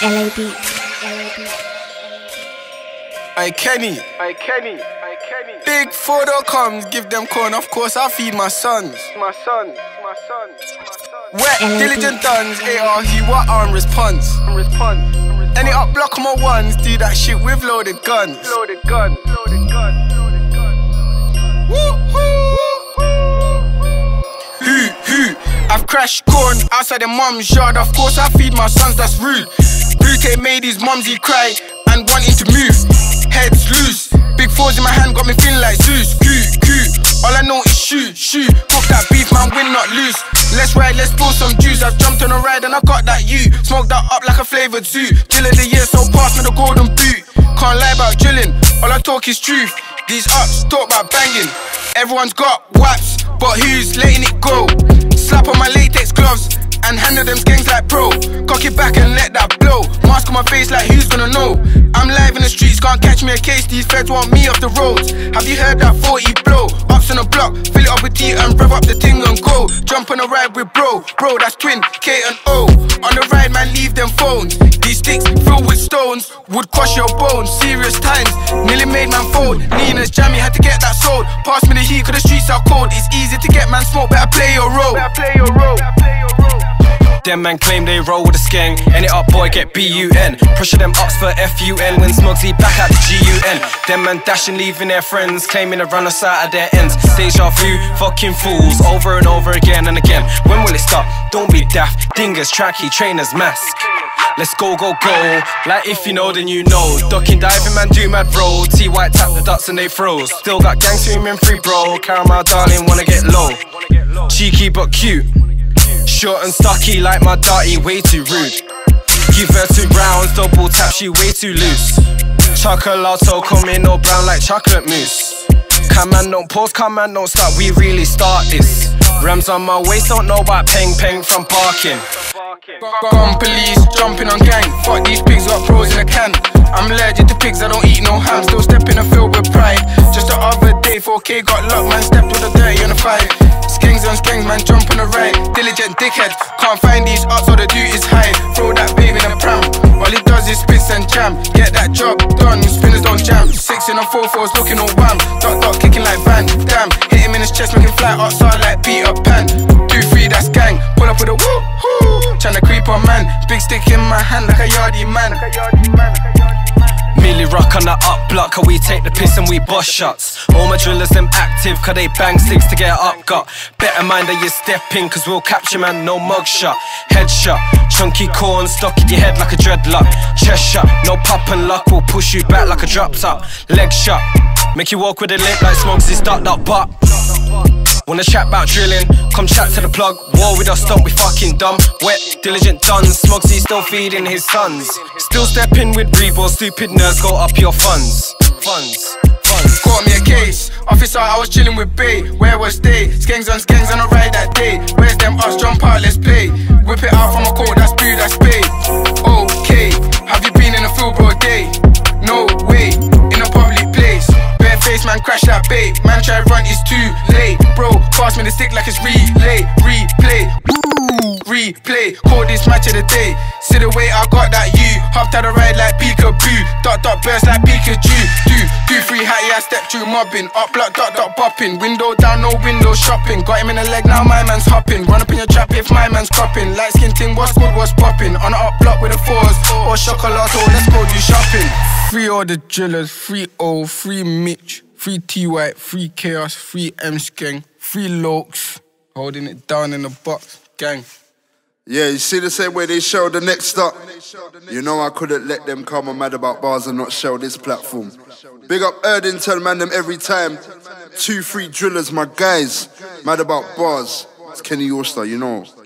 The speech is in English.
LA Beat. Kenny. Big photo comes, give them corn, of course I feed my sons. Wet, diligent duns, AR, he what on response. Any up block on my ones, do that shit with loaded guns. I've crashed corn outside the mum's yard, of course I feed my sons, that's rude. Blue tape made his mumsy cry and wanting to move. Heads loose, big fours in my hand got me feeling like Zeus. All I know is shoot. Cook that beef, man, win not lose. Let's ride, let's pull some juice. I've jumped on a ride and I got that you. Smoked that up like a flavoured zoo. Drill of the year, so pass me the golden boot. Can't lie about drilling, all I talk is truth. These ups talk about banging. Everyone's got waps, but who's letting it go? Slap on my latex gloves and handle them skanks like pro. Cock it back and let that blow. Mask on my face like who's gonna know? I'm live in the streets, can't catch me a case. These feds want me off the roads. Have you heard that 40 blow? Ups on the block, fill it up with tea and rev up the ting and go. Jump on a ride with bro, that's twin, K and O. On the ride, man, leave them phones. These sticks filled with stones would crush your bones. Serious times, nearly made man fold. Nina's jammy, had to get that sold. Pass me the heat, cause the streets are cold. It's easy to get man smoke, better play your role. Them man claim they roll with a skeng. Any up boy get B-U-N. Pressure them ups for F-U-N. When Smugsy back at the G-U-N. Them man dashing, leaving their friends, claiming to run us out of their ends. Deja vu, fucking fools, over and over again and again. When will it stop? Don't be daft. Dingers, tracky, trainers, mask. Let's go. Like if you know, then you know. Ducking, diving, man, do mad roll. T-White tap the dots and they froze. Still got gang swimming free, bro. Caramel darling, wanna get low. Cheeky but cute. Short and stocky like my darty, way too rude. Give her 2 rounds, double tap, she way too loose. Chocolato coming all brown like chocolate mousse. Come man, don't pause, come man, don't stop, we really start this. Rams on my waist, don't know about peng from barking. Gone police, jumping on gang. Fuck these pigs, got pros in a can. I'm allergic to pigs, I don't eat no ham. Still stepping a field with pride. Just the other day, 4K got locked, man, stepped with a 30 on the 5. Skanks on skanks, man, jump on the ride. Diligent dickhead, can't find these ups, all the do is hide. Throw that baby in a pram, all he does is spits and jam. Get that job done, spinners don't jam. 6 in a 4-4's looking all wham. Dot, kicking like Van Damn. Hit him in his chest, making fly outside like Peter Pan. 2-3, that's gang, pull up with a woo-hoo. Tryna creep on man, big stick in my hand like a yardie man. Millie rock on the up block, cause we take the piss and we bust shots. All my drillers them active, cause they bang sticks to get up got. Better mind that you step in, cause we'll capture man, no mug shot. Headshot, chunky corn stuck in your head like a dreadlock. Chest shot, no pop and lock, we'll push you back like a drop top. Leg shot, make you walk with a limp like Smugsy start that butt. Wanna chat about drilling, come chat to the plug. War with us, don't be fucking dumb. Wet, diligent duns, Smugsy still feeding his sons. Still stepping with Reebok, stupid nerds, go up your funds. Caught me a case, officer, I was chilling with Bay. Where was they? Skanks on a ride that day. Where's them us, jump out, let's play. Whip it out from a coat, that's blue, that's Bay. Okay, have you been in a field bro day? No way, in a public place. Face man, crash that bait. Man try run, it's too late. Bro, pass me the stick like it's replay. Call this match of the day. See the way I got that you. Hopped out the ride like peekaboo. Dot burst like Pikachu. Do 3 hatty, I step through mobbing. Up block, dot bopping. Window down, no window shopping. Got him in the leg, now my man's hopping. Run up in your trap if my man's cropping. Light skin ting, what's good, what's popping. On the up block with the 4s or chocolato, let's go do shopping. Free all the drillers, free O, free Mitch, free T-White, free Chaos, free M-Skeng, free Lokes. Holding it down in the box, gang. Yeah, you see the same way they show the next up. You know I couldn't let them come on Mad About Bars and not show this platform. Big up Erdington, man, them every time. 2-3 drillers, my guys. Mad About Bars. It's Kenny Allstar, you know.